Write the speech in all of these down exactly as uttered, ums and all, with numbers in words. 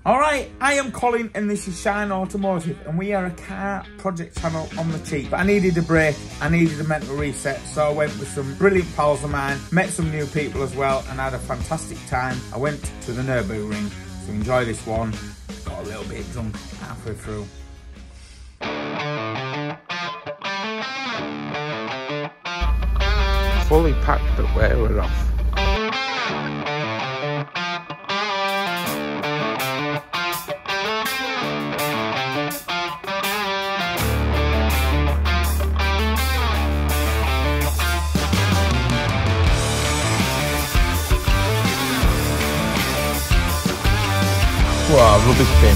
Alright, I am Colin and this is Shineautomotive and we are a car project channel on the cheap. But I needed a break, I needed a mental reset, so I went with some brilliant pals of mine, met some new people as well and had a fantastic time. I went to the Nürburgring, so enjoy this one. Got a little bit drunk halfway through. Fully packed but where we're off. Wow, rubbish bin.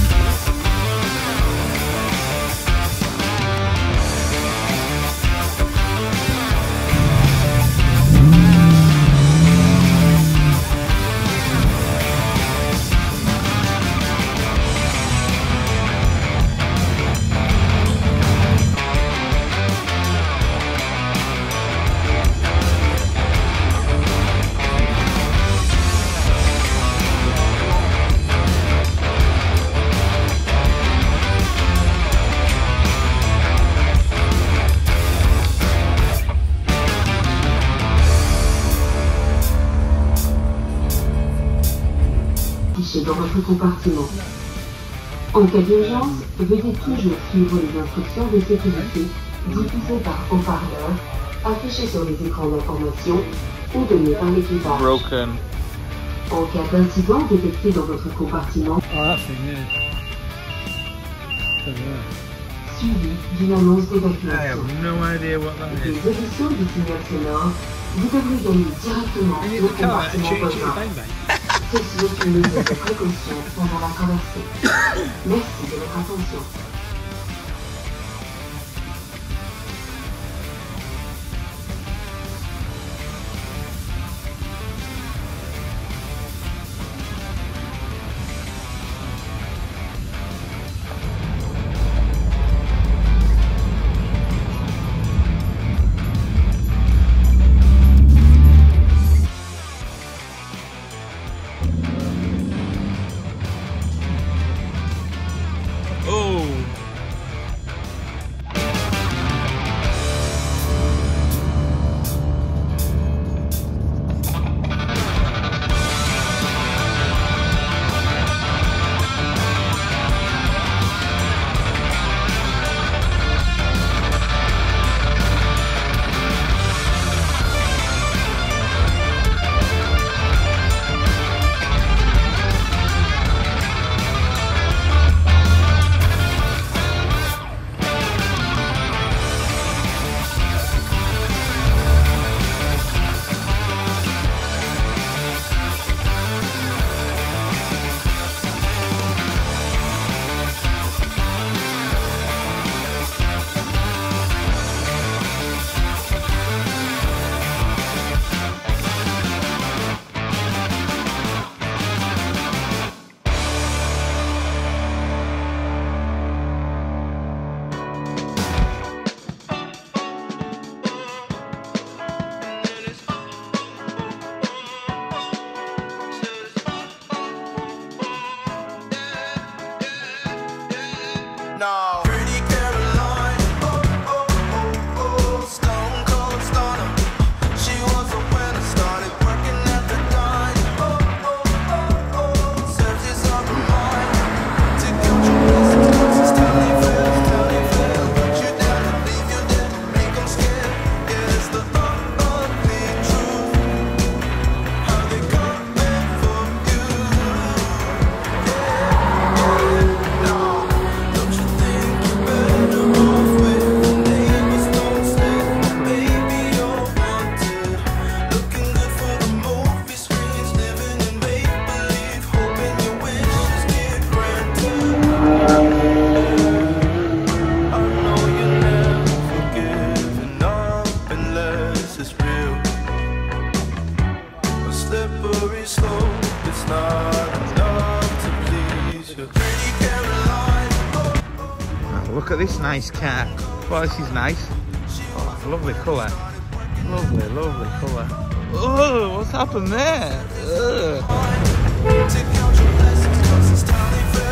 Dans votre compartiment. En cas d'urgence, veuillez toujours suivre les instructions de sécurité diffusées par haut-parleur, affichées sur les écrans d'information ou données par l'équipage. Broken. En cas d'incident détecté dans votre compartiment, Ah, c'est bien. C'est bien. suivi d'une annonce I have d'évacuation. no idea what that Des is. éditions du signal sonore, vous devrez gagner directement You le need to come out and compartiment shoot you voisin. bang bang. Ceci est une mesure de précaution pendant la traversée. Merci de votre attention. Oh! No. Pretty Caroline, oh, oh, oh, oh, stone cold stunner. She was a winner, started working at the dime. Oh, oh, oh, oh, searches on her mind. To get your blessings, cause till they fail, till they fail. Put you down and leave you dead, make them scared. Yeah, it's the ugly truth. How they coming for you. Yeah, yeah, no. Don't you think you're better off with the neighbors don't stay? Baby, you're wanted. Looking good for the movie screens, living in make-believe, hoping your wishes get granted. I know you're never giving up unless it's real. A slippery slope, it's not enough to please you. Pretty Caroline, Oh, look at this nice car. Well, this is nice. Oh, lovely colour. Lovely, lovely colour. Oh, what's happened there? Ugh. take out your blessings, cause it's time they fail.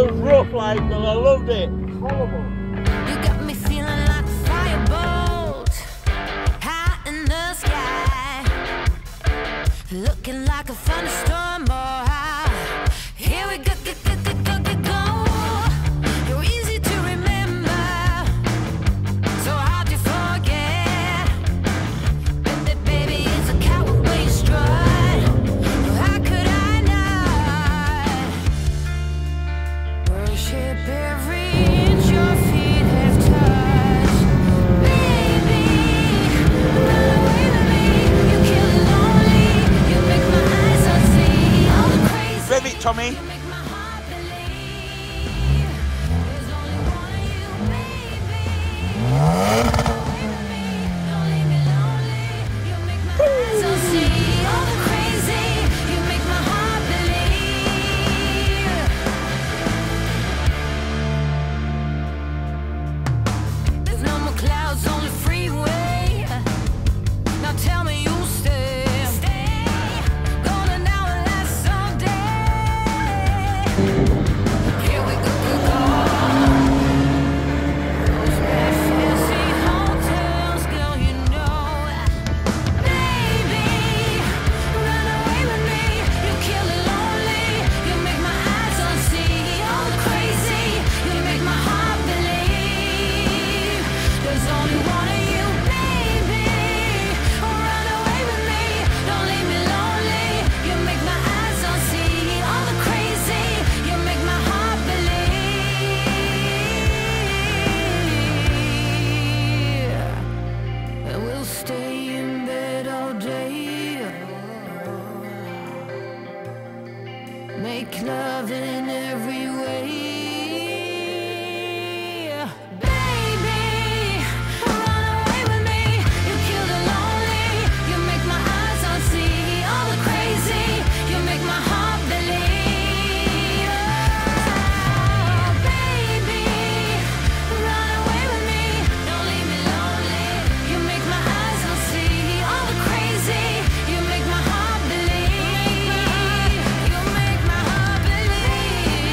was rough, like, but I loved it. Horrible. You got me feeling like a firebolt high in the sky, looking like a thunderstorm. Oh, here we go, go, go, go, go, go, go. You're easy to remember, so hard to forget. Baby, baby, it's a coward way you strut. How could I not worship every inch your feet have touched? Baby, run away with me. You kill it lonely. You make my eyes unsee. All the crazy. Rev it, Tommy. You make my heart believe there's only one of you, baby. Don't leave me lonely. You make my eyes unsee. All the crazy. You make my heart believe. There's no more clouds on the freeway. Now tell me you'll stay. Stay. Gonna now and last someday. Here we go, go, go. Those bad fancy hotels, girl, you know. Baby, run away with me. You kill it lonely. You make my eyes unsee. All the crazy. You make my heart believe there's only one of you, baby. Run away with me. Don't leave me lonely. You make my eyes unsee. All the crazy. You make my heart believe. And we'll stay in bed all day. Make love in every way. Baby, run away with me. You kill the lonely. You make my eyes unsee. All the crazy. You make my heart believe. Oh, baby, run away with me. Don't leave me lonely. You make my eyes unsee. All the crazy. You make my heart believe. You make my heart believe.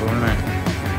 stressful, isn't it?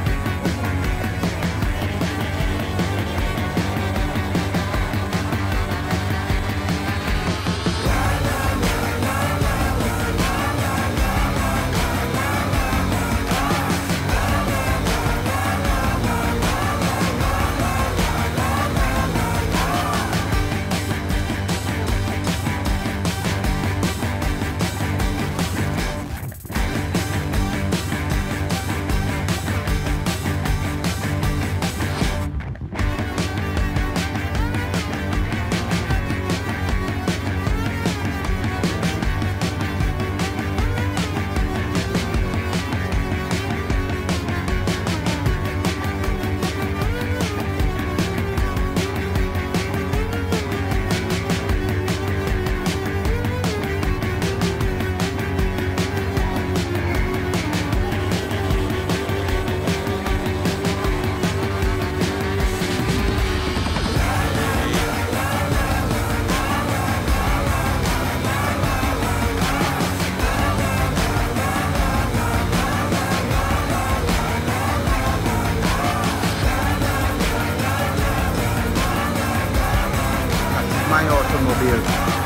My automobile.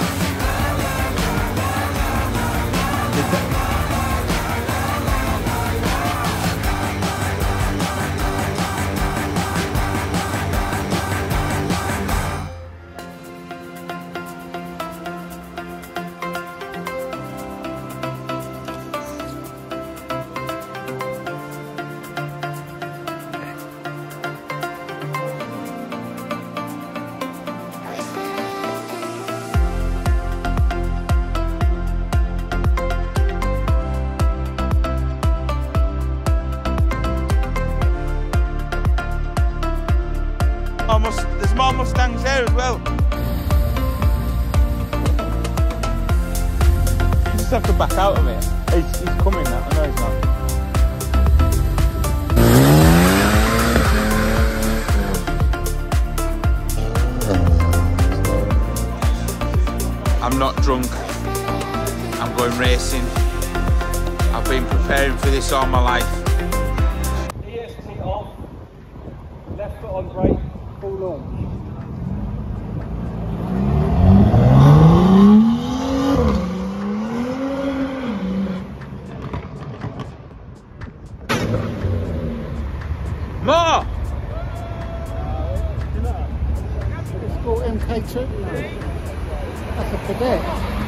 There's more Mustangs there as well. Just have to back out of it. He's, he's coming now. I know he's not. I'm not drunk. I'm going racing. I've been preparing for this all my life. E S T off. Left foot on brake. Full launch. More! It's called M K two. That's a cadet.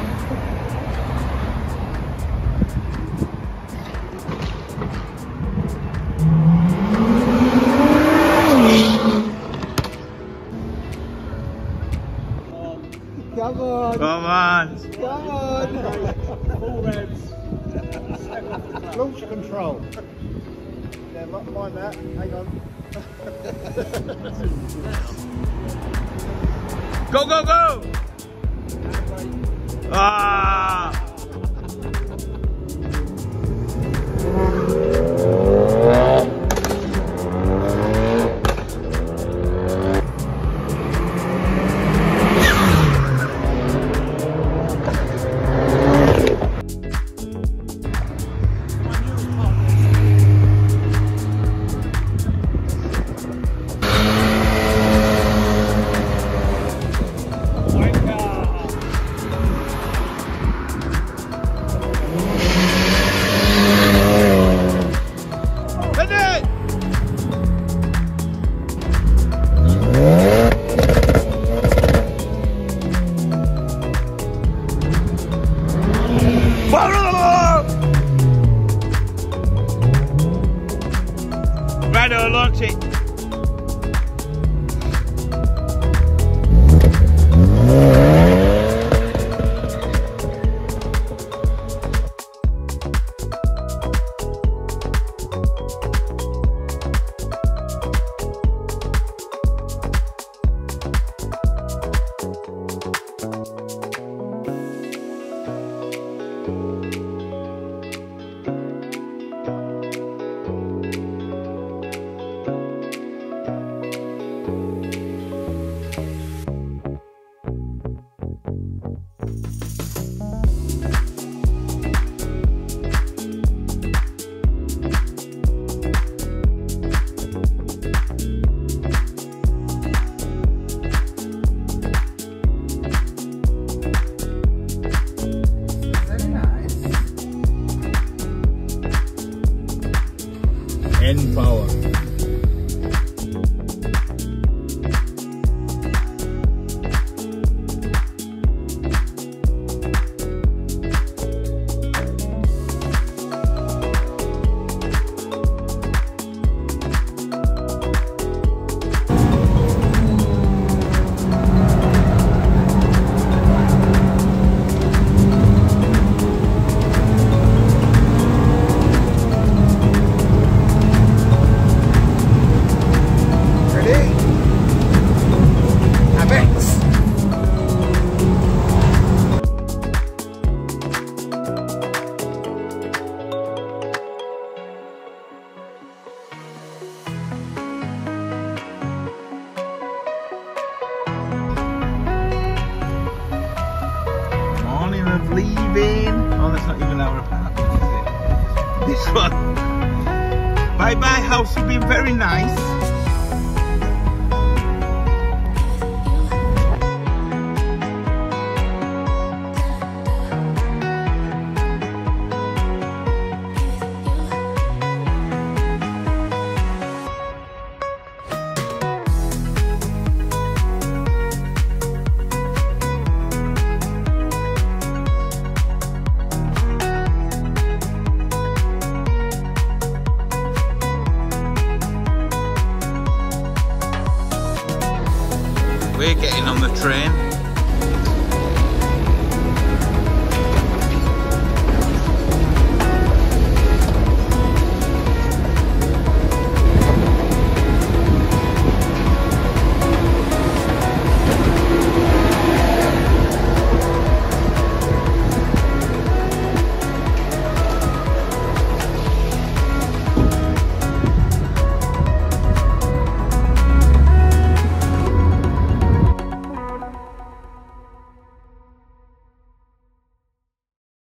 Come on! Come on! Come on! Full revs. Launch control. Yeah, mind that. Hang on. Go, go, go! Ah! Hey! I bet! Morning of leaving. Oh, that's not even our apartment, is it? This one. Bye bye house, you've been very nice. We're getting on the train.